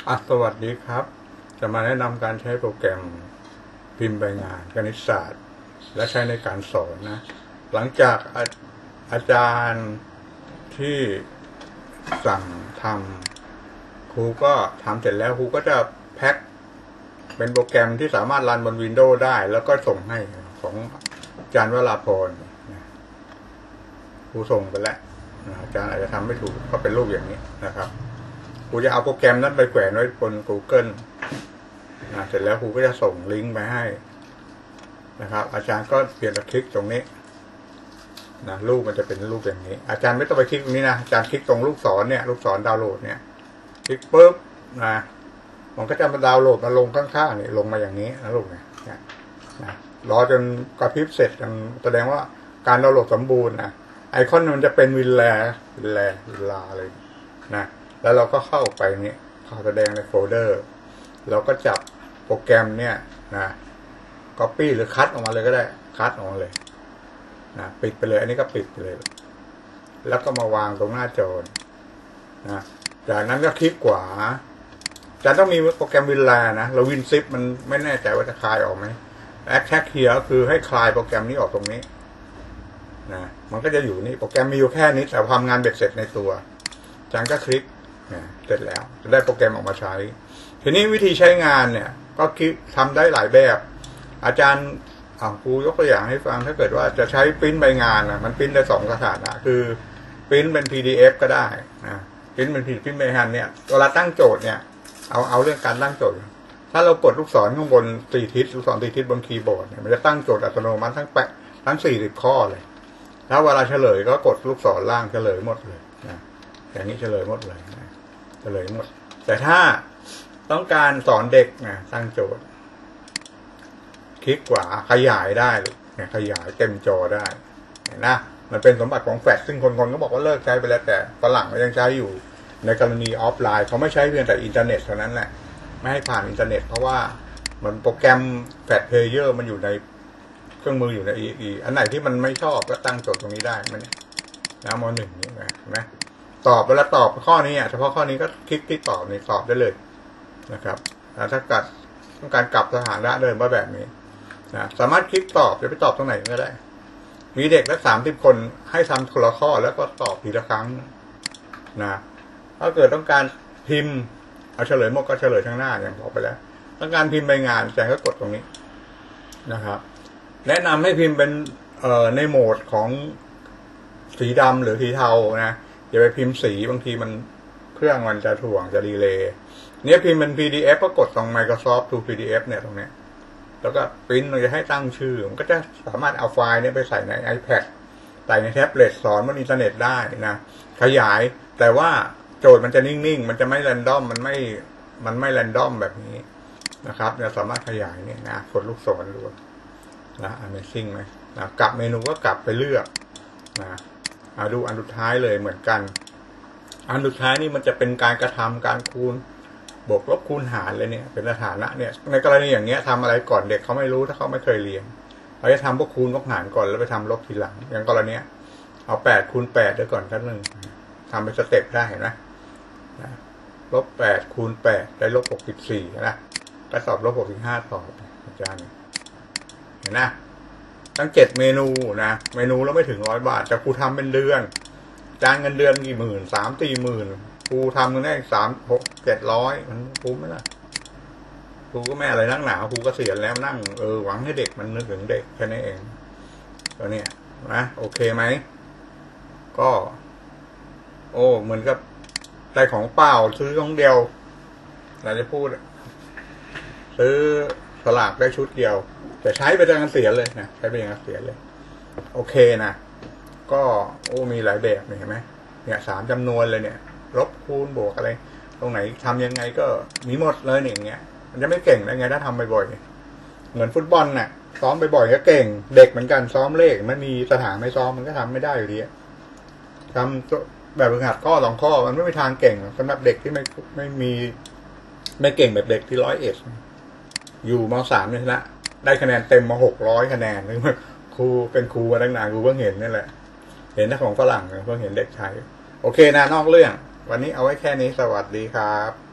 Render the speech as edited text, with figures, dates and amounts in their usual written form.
สวัสดีครับจะมาแนะนำการใช้โปรแกรมพิมพ์ใบงานคณิตศาสตร์และใช้ในการสอนนะหลังจากอาจารย์ที่สั่งทำครูก็ทำเสร็จแล้วครูก็จะแพ็คเป็นโปรแกรมที่สามารถรันบน Windows ได้แล้วก็ส่งให้ของอาจารย์วราพรครูส่งไปแล้วอาจารย์อาจจะทำไม่ถูกก็เป็นรูปอย่างนี้นะครับครูจะเอาโปรแกรมนั้นไปแขวนไว้บน Google เสร็จแล้วครูก็จะส่งลิงก์ไปให้นะครับอาจารย์ก็เปลี่ยนคลิกตรงนี้นะรูปมันจะเป็นรูปอย่างนี้อาจารย์ไม่ต้องไปคลิกตรงนี้นะอาจารย์คลิกตรงลูกศรเนี่ยลูกศรดาวน์โหลดเนี่ยคลิกปุ๊บนะมันก็จะมาดาวน์โหลดมาลงข้างๆนี่ลงมาอย่างนี้นะลูกเนี่ยนะรอจนกระพริบเสร็จแสดงว่าการดาวน์โหลดสมบูรณ์นะไอคอนมันจะเป็นวินลาเลยนะแล้วเราก็เข้าไปนี่เข้าแสดงในโฟลเดอร์เราก็จับโปรแกรมเนี่ยนะ copy หรือคัดออกมาเลยก็ได้คัดออกมาเลยนะปิดไปเลยอันนี้ก็ปิดไปเลยแล้วก็มาวางตรงหน้าจอนะจากนั้นก็คลิกขวาจะต้องมีโปรแกรมวินลานะเราวินซิปมันไม่แน่ใจว่าจะคลายออกไหมแอคแท็กเฮียก็คือให้คลายโปรแกรมนี้ออกตรงนี้นะมันก็จะอยู่นี่โปรแกรมมีอยู่แค่นี้แต่ทำงานเบ็ดเสร็จในตัวจากนั้นก็คลิกเสร็จแล้วจะได้โปรแกรมออกมาใช้ทีนี้วิธีใช้งานเนี่ยก็คิดทำได้หลายแบบอาจารย์ครูยกตัวอย่างให้ฟังถ้าเกิดว่าจะใช้ปริ้นใบงานมันปริ้นได้2สถานะคือปริ้นเป็น PDF ก็ได้นะปริ้นเป็นปริ้นใบงานเนี่ยเวลาตั้งโจทย์เนี่ยเอาเรื่องการตั้งโจทย์ถ้าเรากดลูกศรข้างบน4ทิศลูกศร4ทิศบนคีย์บอร์ดเนี่ยมันจะตั้งโจทย์อัตโนมัติทั้ง40ข้อเลยแล้วเวลาเฉลยก็กดลูกศรล่างเฉลยหมดเลยนะอย่างนี้เฉลยหมดเลยนะเฉลยหมดแต่ถ้าต้องการสอนเด็กนะตั้งโจทย์คลิกขวาขยายได้เนี่ยขยายเต็มจอได้เห็นนะมันเป็นสมบัติของแฟลชซึ่งคนก็บอกว่าเลิกใช้ไปแล้วแต่ฝรั่งก็ยังใช้อยู่ในกรณีออฟไลน์เขาไม่ใช้เพียงแต่อินเทอร์เน็ตเท่านั้นแหละไม่ให้ผ่านอินเทอร์เน็ตเพราะว่ามันโปรแกรมแฟลชเพลเยอร์มันอยู่ในเครื่องมืออยู่ในอันไหนที่มันไม่ชอบก็ตั้งโจทย์ตรงนี้ได้มันนะม.1นี่เห็นไหมตอบเวลาตอบข้อนี้เฉพาะข้อนี้ก็คลิกที่ตอบนี่ตอบได้เลยนะครับถ้าต้องการกลับสถานะเดิมว่าแบบนี้นะสามารถคลิกตอบจะไปตอบตรงไหนก็ได้มีเด็กละ30 คนให้ทำคนละข้อแล้วก็ตอบทีละครั้งนะถ้าเกิดต้องการพิมพ์เอาเฉลยหมดก็เฉลยข้างหน้าอย่างบอกไปแล้วต้องการพิมพ์ใบงานอาจารย์ก็กดตรงนี้นะครับแนะนำให้พิมพ์เป็นในโหมดของสีดำหรือสีเทานะอย่าไปพิมพ์สีบางทีมันเครื่องมันจะถ่วงจะดีเลย์เนี่ยพิมพ์เป็น PDF ก็กดตรง Microsoft to PDF เนี่ยตรงนี้แล้วก็ปริ้นเราจะให้ตั้งชื่อมันก็จะสามารถเอาไฟล์นี้ไปใส่ใน iPad ใส่ในแท็บเล็ตสอนบนอินเทอร์เน็ตได้นะขยายแต่ว่าโจทย์มันจะนิ่งๆมันจะไม่แรนดอมมันไม่แรนดอมแบบนี้นะครับเราสามารถขยายเนี่ยนะกดลูกศรดูนะ Amazing ไหมนะกลับเมนูก็กลับไปเลือกนะดูอันสุดท้ายเลยเหมือนกันอันสุดท้ายนี่มันจะเป็นการกระทำการคูณบวกลบคูณหารเลยเนี่ยเป็นสถานะเนี่ยในกรณีอย่างเงี้ยทำอะไรก่อนเด็กเขาไม่รู้ถ้าเขาไม่เคยเรียนเขาจะทำพวกคูณลบหารก่อนแล้วไปทำลบทีหลังอย่างกรณีเอา8 คูณ 8ด้วยก่อนขั้นหนึ่งทำเป็นสเต็ปได้เห็นไหมลบ8 คูณ 8ได้ลบ64นะก็สอบลบ65ต่ออาจารย์เห็นนะตั้ง7 เมนูนะเมนูแล้วไม่ถึง100 บาทแต่ครูทำเป็นเดือนจ้างเงินเดือนกี่หมื่น3-4 หมื่นครูทำกันได้300-600-700มันคุ้มไหมล่ะครูก็แม่อะไรนั่งหนาครูก็เสียแล้วนั่งหวังให้เด็กมันนึกถึงเด็กแค่นี้เองตัวเนี้ยนะโอเคไหมก็เหมือนกับได้ของเปล่าซื้อของเดียวเราจะพูดซื้อสลากได้ชุดเดียวแต่ใช้ไปจนเกษียณเลยนะใช้ไปจนเกษียณเลยโอเคนะก็มีหลายแบบเห็นไหมเนี่ย3 จำนวนเลยเนี่ยลบคูณบวกอะไรตรงไหนทำยังไงก็มีหมดเลยอย่างเงี้ยมันจะไม่เก่งได้ไงถ้าทำบ่อยๆเหมือนฟุตบอลน่ะซ้อมบ่อยๆก็เก่งเด็กเหมือนกันซ้อมเลขมันมีสถานไม่ซ้อมมันก็ทำไม่ได้อยู่ดีทำแบบฝึกหัดข้อ2 ข้อมันไม่มีทางเก่งสำหรับเด็กที่ไม่เก่งแบบเด็กที่101อยู่ม.3เนี่ยนะได้คะแนนเต็มมา600 คะแนนนึกว่าครูเป็นครูมาตั้งนานครูเพิ่งเห็นนี่แหละเห็นแต่ของฝรั่งเพิ่งเห็นเด็กใช้โอเคนะนอกเรื่องวันนี้เอาไว้แค่นี้สวัสดีครับ